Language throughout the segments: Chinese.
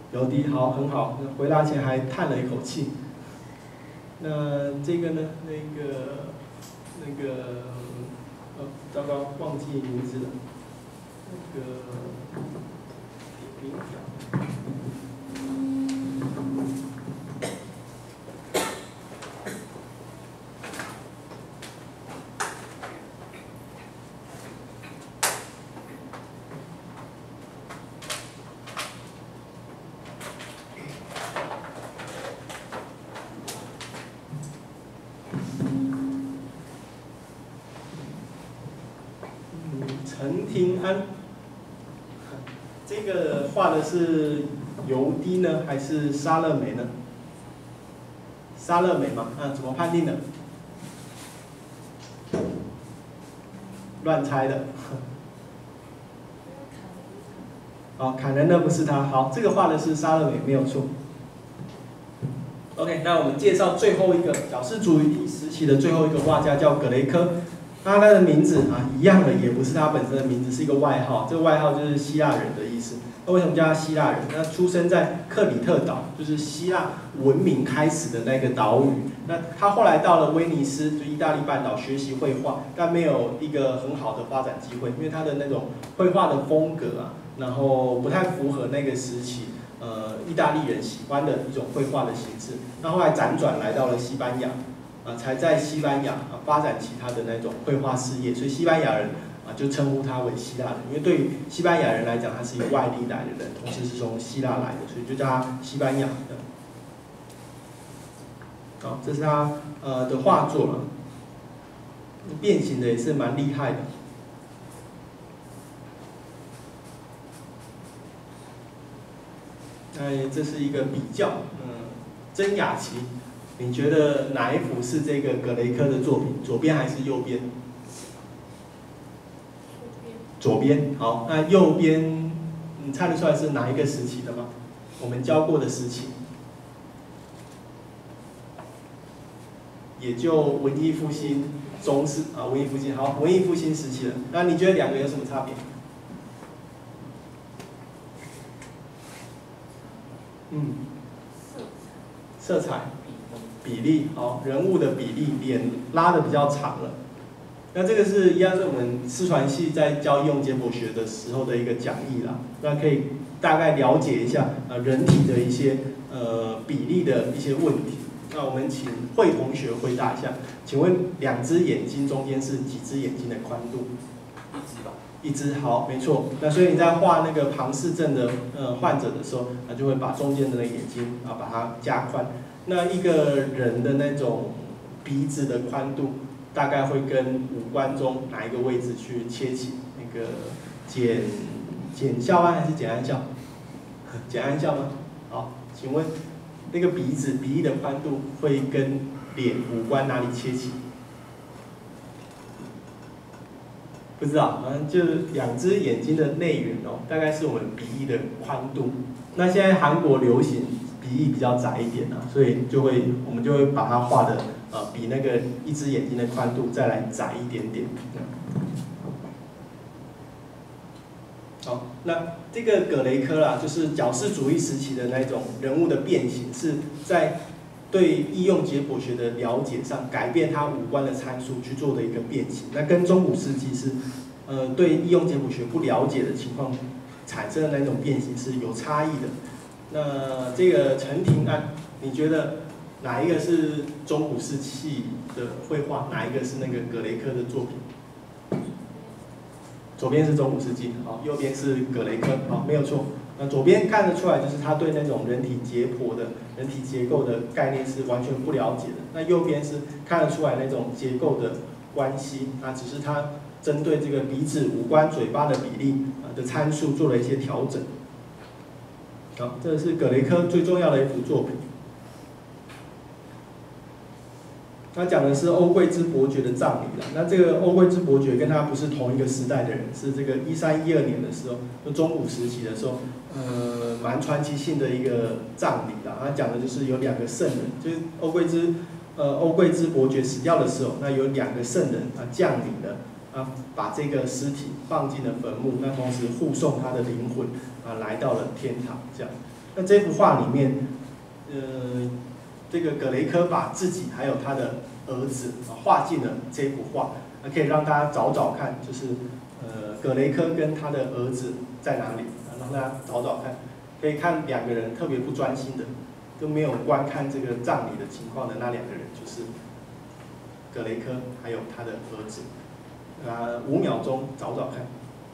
有的，好，很好。回答前还叹了一口气。那这个呢？糟糕，忘记名字了。那个点名表。陈廷安，这个画的是尤滴呢，还是沙乐美呢？沙乐美嘛，怎么判定的？乱猜的。好，砍人的不是他。好，这个画的是沙乐美，没有错。OK， 那我们介绍最后一个矫饰主义时期的最后一个画家，叫葛雷科。他的名字一样的，也不是他本身的名字，是一个外号。这个外号就是希腊人的意思。那为什么叫他希腊人？那出生在克里特岛，就是希腊文明开始的那个岛屿。那他后来到了威尼斯，就意大利半岛学习绘画，但没有一个很好的发展机会，因为他的那种绘画的风格然后不太符合那个时期意大利人喜欢的一种绘画的形式。那后来辗转来到了西班牙。才在西班牙发展起他的那种绘画事业，所以西班牙人就称呼他为希腊人，因为对于西班牙人来讲，他是一个外地来的人，同时是从希腊来的，所以就叫他西班牙的。好，这是他的画作了，变形的也是蛮厉害的。这是一个比较，真雅琪。你觉得哪一幅是这个葛雷科的作品？左边还是右边？左边。好，那右边，你猜得出来是哪一个时期的吗？我们教过的时期，也就文艺复兴、中式文艺复兴。好，文艺复兴时期了。那你觉得两个有什么差别？色彩。比例好，人物的比例，脸拉的比较长了。那这个是一样是我们视传系在教应用解剖学的时候的一个讲义啦。那可以大概了解一下人体的一些比例的一些问题。那我们请慧同学回答一下，请问两只眼睛中间是几只眼睛的宽度？ 一只吧。 一只，好，没错。那所以你在画那个庞氏症的患者的时候，就会把中间的那个眼睛把它加宽。那一个人的那种鼻子的宽度，大概会跟五官中哪一个位置去切起？那个减笑安还是减安笑？减安笑吗？好，请问那个鼻翼的宽度会跟脸五官哪里切起？不知道，反正就是两只眼睛的内缘大概是我们鼻翼的宽度。那现在韩国流行鼻翼比较窄一点所以我们就会把它画的比那个一只眼睛的宽度再来窄一点点。好，那这个葛雷科啦，就是矫饰主义时期的那种人物的变形，是在对应用解剖学的了解上改变它五官的参数去做的一个变形。那跟中古世纪是对应用解剖学不了解的情况产生的那种变形是有差异的。那这个陈廷安，你觉得哪一个是中古世纪的绘画，哪一个是那个葛雷科的作品？左边是中古世纪，好，右边是葛雷科，好，没有错。那左边看得出来，就是他对那种人体解剖的、人体结构的概念是完全不了解的。那右边是看得出来那种结构的关系，只是他针对这个鼻子、五官、嘴巴的比例的参数做了一些调整。好，这是葛雷科最重要的一幅作品。他讲的是欧贵兹伯爵的葬礼啦。那这个欧贵兹伯爵跟他不是同一个时代的人，是这个1312年的时候，就中古时期的时候，蛮传奇性的一个葬礼啦。他讲的就是有两个圣人，就是欧贵兹伯爵死掉的时候，那有两个圣人降临了，把这个尸体放进了坟墓，那同时护送他的灵魂来到了天堂，这样。 那这幅画里面，这个葛雷科把自己还有他的儿子画进了这幅画，那可以让大家找找看，就是葛雷科跟他的儿子在哪里，让大家找找看，可以看两个人特别不专心的，都没有观看这个葬礼的情况的那两个人，就是葛雷科还有他的儿子。5秒钟找找看。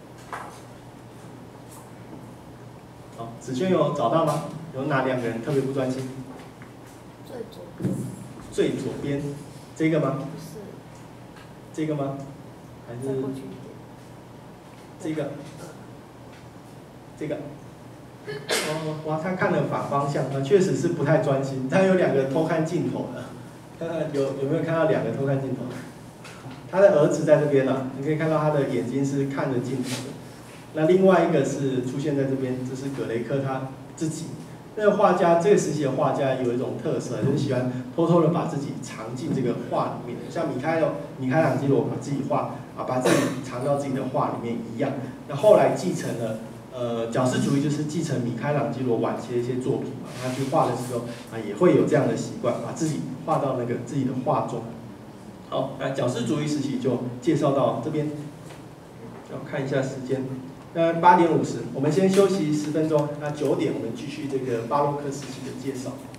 好，子轩有找到吗？有哪两个人特别不专心？ 最左边。 最左边，这个吗？ 不是。 这个吗？还是？ 再过去一点。 这个。这个。哦，哇，他看了反方向，确实是不太专心。他有两个偷看镜头的，看看有没有看到两个偷看镜头？他的儿子在这边了，你可以看到他的眼睛是看着镜头的。那另外一个是出现在这边，这是葛雷科他自己。那个画家，这个时期的画家有一种特色，就是喜欢偷偷的把自己藏进这个画里面，像米开朗基罗把自己画把自己藏到自己的画里面一样。那后来继承了矫饰主义，就是继承米开朗基罗晚期的一些作品嘛，他去画的时候也会有这样的习惯，把自己画到那个自己的画中。好，那矫饰主义时期就介绍到这边，要看一下时间。8点50，我们先休息10分钟。那9点我们继续这个巴洛克时期的介绍。